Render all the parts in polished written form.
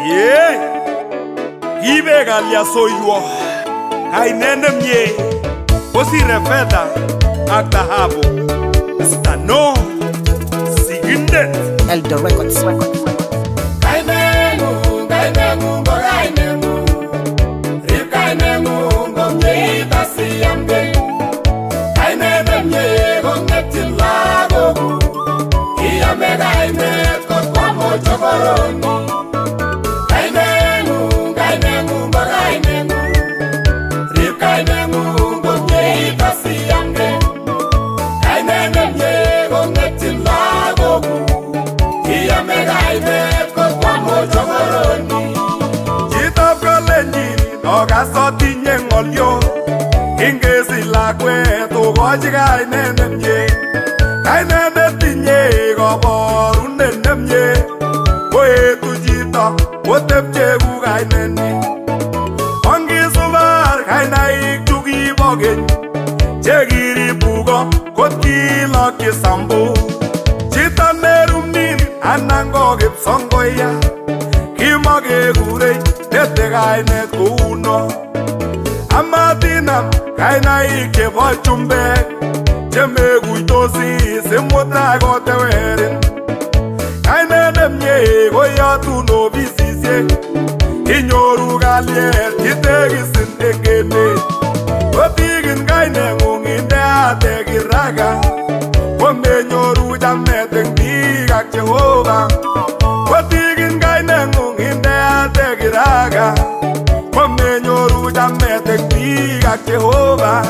Ibe galia soywo kainene mye osire fedha ak dhahabu stano Sigindet Elder Records. Kainengu bo kainengu Rip kainengu bo mye tasi yambe Kainene mye bo ngetin lagogu Iyame kainet kot kwa mocho koroni Kainengu bo kainengu Rip kainengu bo mye tasi yambe Kainene mye bo ngetin lagogu Iyame kainet kot kwa mocho koroni Chitap kalenjin okaso tinye ngolyo Ingesi lakwet okochi kainene mye Kainene tinye koborunet nemye Koetu chito kotepche ku kaineni Ongisubar kainaik chukibo keny Chekiribuko kot kilokyi sambu Chito nerumin anan ko kipsongoya Kimakekure tete kainet kouno Amatinam kainaik chebo chumbek Chemekuitosi simutai kotewerin Kainet nemye koyotun ofisisiek Inyoru kalyet kitekisin eng emet Kotikin kaineng'ung indeate kiraka Komenyoru chamet eng biik ak Jehova Kotikin kaineng'ung indeate kiraka Komenyoru chamet eng biik ak Jehova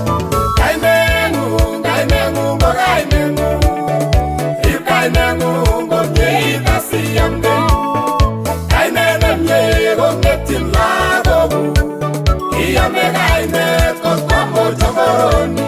Kainengu bo kainengu Rip kainengu bo mye tasi yambe Kainene mye bo ngetin lagogu Iyame kainet kot kwa mocho koroni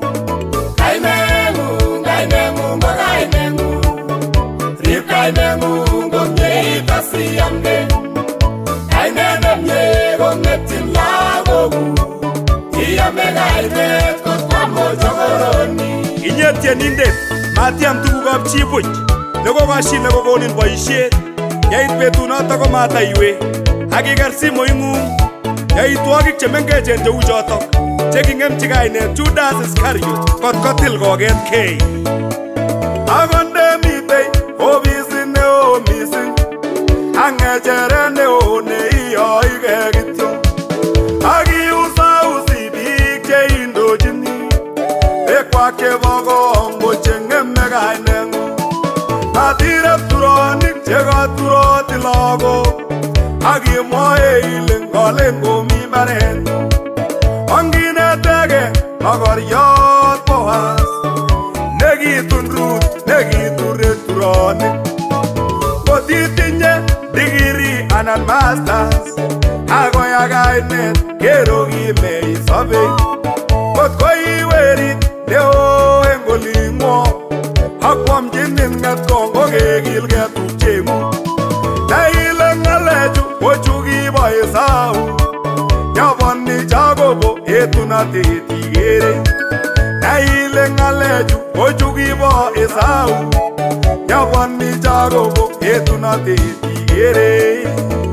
Kainengu bo kainengu Rip kainengu bo mye tasi yambe Kainene mye bo ngetin lagogu Iyame kainet kot kwa mocho koroni Inye tienindet matiam tugukab chi buch Nekokashine kokonin boisiet Yait betunoto komataiwe Akiker simoing'ung Yaitwogik chemengechen cheu chotok Cheking'emchi kainet Judas Iscariot Kot kotil koketkei Akonde mitei ofisit neo mising Ak ng'echeret neo neiyoike kityo Akiusausi biik cheindochini Bekwak chebo kongo cheng'eme kaineng'ung Matirep turonik chekaturoti lagok Akimwoe ile ngolen komi mbaret Onginetege magoriot Boaz Nekitun Ruth nekiture turonik Kotitinye digiri anan masters Akoya kainet kero kimei sobei Kotko iwerit neo eng oling'wo Akwamchinin ng'etkong kokekilke tupcheng'ung Naile ng'alechu kochu kibo Esau Nyaboni Jakobo etunatet ikere Naile ng'alechu kochu kibo Esau Nyaboni Jakobo etunatet ikere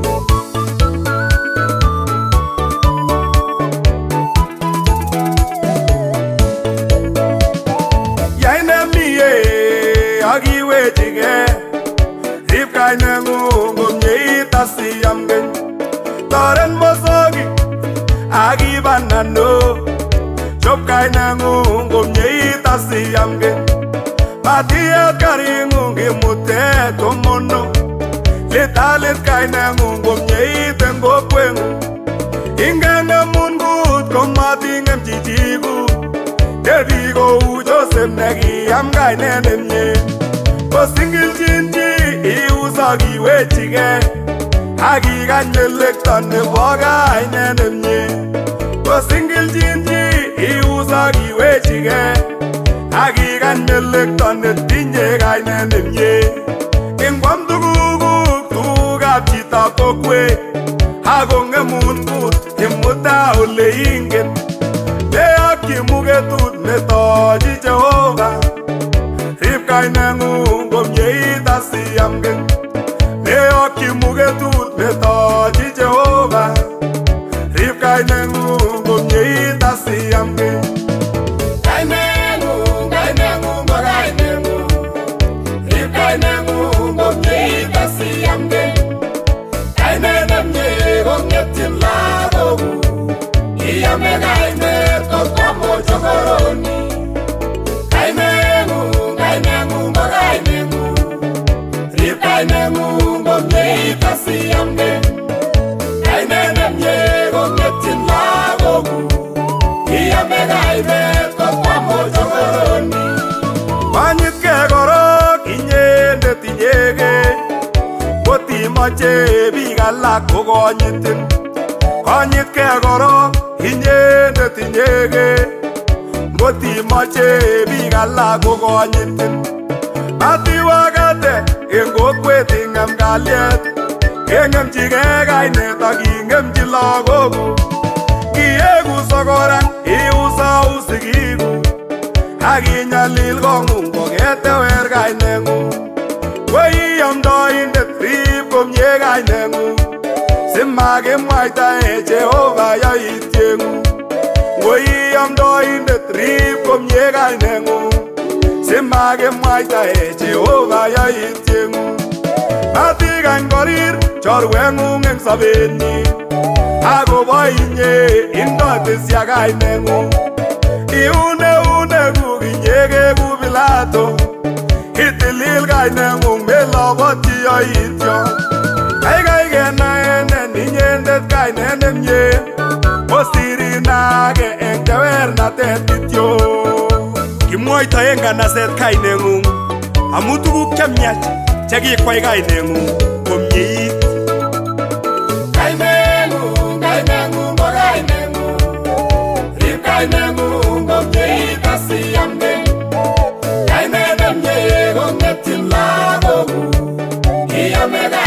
Akiwechike Rip kaineng'ung komye tasi yamgen Toren mosogik akibanano Chop kaineng'ung komye tasi yamgen Matiyet karing'ung kimutet komono Litalit kaineng'ung komye eng kokweng'ung Ingenemun kut komating'em chichikut Debi kou Joseph nekiyam kainet nemye Kosingilchin chi ius akiwechike Akikany melekto nebo kainet nemye Kosingilchin chi ius akiwechike Akikany melekto netinye kainet nemye Ingwam tugukab chitab kokwet Akong'emun kut imuta ole ingen Leakyi muketut netochi Jehova Rip kaineng'ung komye tasi yamgen Leakyi muketut komyeit asiyamge kainet nemye kong'etyin lagokuk iyame kainet kokwa mochokoroni Konyitkei korok inyendet inyegei kotimoche biik alak kokonyitin Konyitkei korok inyendet inyegei kotimoche biik alak kokonyitin Matiwakate eng kokwet ing'em kalyet keng'emchigei kainet ak ing'emchi lagokuk Kieku sokoran iusau sigikuk ak inyalil kong'ung koketewer kaineng'ung Koi amdoindet rib komye kaineng'ung simakimwaitae Jehova yaitieng'ung Koi amdoindet rib komye kaineng'ung simakimwaitae Jehova yaitieng'ung Matikany korir chorweng'ung eng sobenyi akobo inye indotesya kaineng'ung Iun eunekuk inyegei ku Pilato itilil kaineng'ung melobotyi yoityo Kaikai kenaenen inyendet kainet nemye kosirin age eng kewernatet kityo Kimwoitoi eng kanaset kaineng'ung amu tuguk chemyach chekikwai kaineng'ung komyeit Kaineng'ung ko kaineng'ung Rib kaineng'ung komyeit asiyamge kainet nemye kong'etyin lagokuk iyame